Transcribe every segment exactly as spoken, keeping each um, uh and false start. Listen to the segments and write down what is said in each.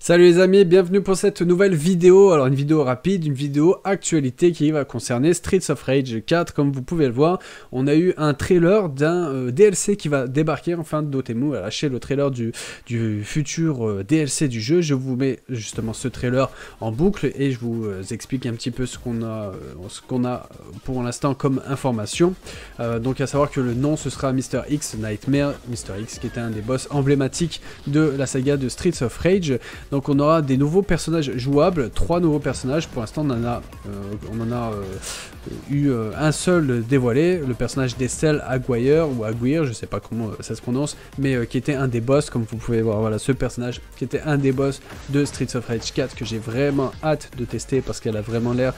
Salut les amis, bienvenue pour cette nouvelle vidéo. Alors une vidéo rapide, une vidéo actualité qui va concerner Streets of Rage quatre. Comme vous pouvez le voir, on a eu un trailer d'un euh, D L C qui va débarquer. Enfin, Dotemu a lâché le trailer du, du futur euh, D L C du jeu. Je vous mets justement ce trailer en boucle et je vous euh, explique un petit peu ce qu'on a, euh, ce qu'on a pour l'instant comme information. Euh, donc à savoir que le nom ce sera Mister X Nightmare, Mister X qui était un des boss emblématiques de la saga de Streets of Rage. Donc on aura des nouveaux personnages jouables, trois nouveaux personnages. Pour l'instant on en a, euh, on en a euh, eu euh, un seul dévoilé, le personnage d'Estelle Aguirre ou Aguirre, je sais pas comment ça se prononce, mais euh, qui était un des boss, comme vous pouvez voir. Voilà, ce personnage qui était un des boss de Streets of Rage quatre que j'ai vraiment hâte de tester parce qu'elle a vraiment l'air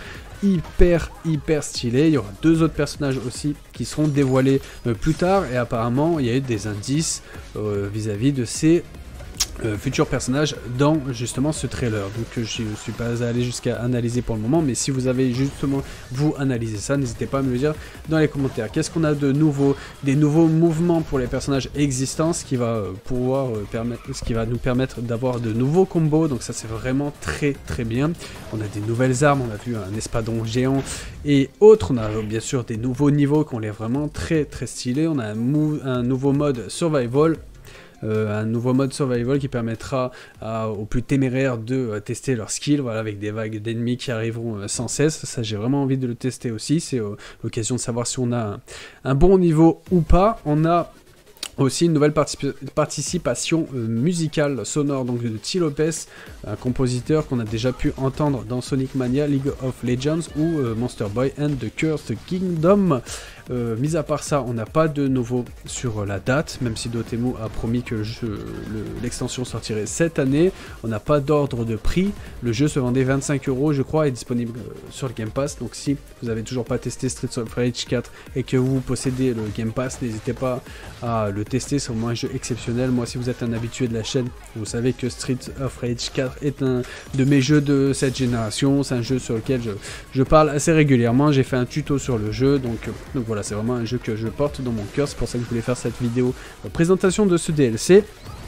hyper hyper stylée. Il y aura deux autres personnages aussi qui seront dévoilés euh, plus tard et apparemment il y a eu des indices euh, vis-à-vis de ces Euh, futurs personnages dans justement ce trailer. Donc euh, je ne suis pas allé jusqu'à analyser pour le moment, mais si vous avez justement vous analysé ça, n'hésitez pas à me le dire dans les commentaires. Qu'est-ce qu'on a de nouveau? Des nouveaux mouvements pour les personnages existants, ce qui va euh, pouvoir euh, permettre, ce qui va nous permettre d'avoir de nouveaux combos. Donc ça c'est vraiment très très bien. On a des nouvelles armes, on a vu un espadon géant et autres. On a euh, bien sûr des nouveaux niveaux qui ont l'air vraiment très très stylés. On a un, un nouveau mode survival. Euh, un nouveau mode survival qui permettra à, aux plus téméraires de euh, tester leurs skills, voilà, avec des vagues d'ennemis qui arriveront euh, sans cesse. Ça j'ai vraiment envie de le tester aussi, c'est euh, l'occasion de savoir si on a un, un bon niveau ou pas. On a aussi une nouvelle particip participation euh, musicale sonore donc de T. Lopez, un compositeur qu'on a déjà pu entendre dans Sonic Mania, League of Legends ou euh, Monster Boy and the Cursed Kingdom. Euh, mis à part ça, on n'a pas de nouveau sur la date, même si Dotemu a promis que l'extension le, sortirait cette année. On n'a pas d'ordre de prix. Le jeu se vendait vingt-cinq euros, je crois, et est disponible euh, sur le Game Pass. Donc si vous n'avez toujours pas testé Streets of Rage quatre et que vous possédez le Game Pass, n'hésitez pas à le tester. C'est vraiment un jeu exceptionnel. Moi, si vous êtes un habitué de la chaîne, vous savez que Streets of Rage quatre est un de mes jeux de cette génération. C'est un jeu sur lequel je, je parle assez régulièrement. J'ai fait un tuto sur le jeu, donc, donc voilà. C'est vraiment un jeu que je porte dans mon cœur, c'est pour ça que je voulais faire cette vidéo euh, présentation de ce D L C.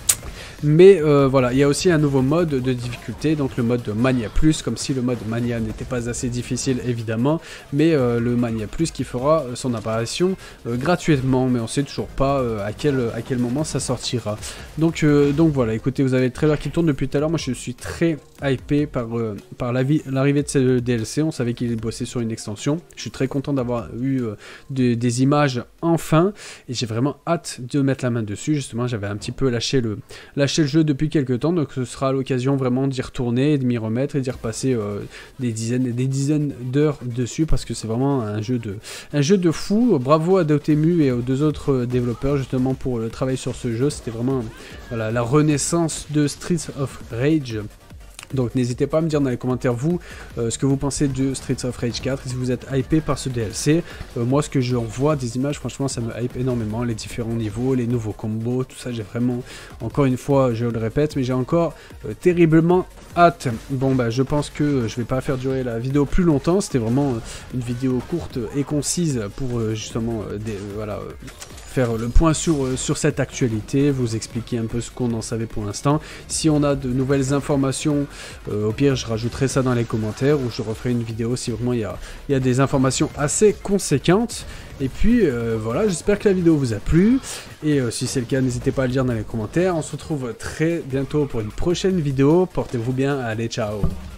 Mais euh, voilà, il y a aussi un nouveau mode de difficulté, donc le mode Mania Plus, comme si le mode Mania n'était pas assez difficile évidemment, mais euh, le Mania Plus qui fera son apparition euh, gratuitement, mais on sait toujours pas euh, à, quel, à quel moment ça sortira. Donc, euh, donc voilà, écoutez, vous avez le trailer qui tourne depuis tout à l'heure. Moi je suis très hypé par, euh, par l'arrivée de ce D L C. On savait qu'il bossait sur une extension. Je suis très content d'avoir eu euh, de, des images enfin, et j'ai vraiment hâte de mettre la main dessus. Justement, j'avais un petit peu lâché le... Lâché le jeu depuis quelques temps, donc ce sera l'occasion vraiment d'y retourner, de m'y remettre et d'y repasser euh, des dizaines et des dizaines d'heures dessus, parce que c'est vraiment un jeu de un jeu de fou. Bravo à Dotemu et aux deux autres développeurs justement pour le travail sur ce jeu. C'était vraiment voilà, la renaissance de Streets of Rage. Donc n'hésitez pas à me dire dans les commentaires vous euh, ce que vous pensez de Streets of Rage quatre, si vous êtes hypé par ce D L C. Euh, moi ce que j'en vois des images, franchement ça me hype énormément, les différents niveaux, les nouveaux combos, tout ça j'ai vraiment, encore une fois je le répète, mais j'ai encore euh, terriblement hâte. Bon bah je pense que euh, je vais pas faire durer la vidéo plus longtemps, c'était vraiment euh, une vidéo courte et concise pour euh, justement euh, des, euh, voilà, euh, faire le point sur, euh, sur cette actualité, vous expliquer un peu ce qu'on en savait pour l'instant. Si on a de nouvelles informations, Euh, au pire je rajouterai ça dans les commentaires ou je referai une vidéo si vraiment il y a, y a des informations assez conséquentes. Et puis euh, voilà, j'espère que la vidéo vous a plu et euh, si c'est le cas n'hésitez pas à le dire dans les commentaires. On se retrouve très bientôt pour une prochaine vidéo, portez-vous bien, allez ciao.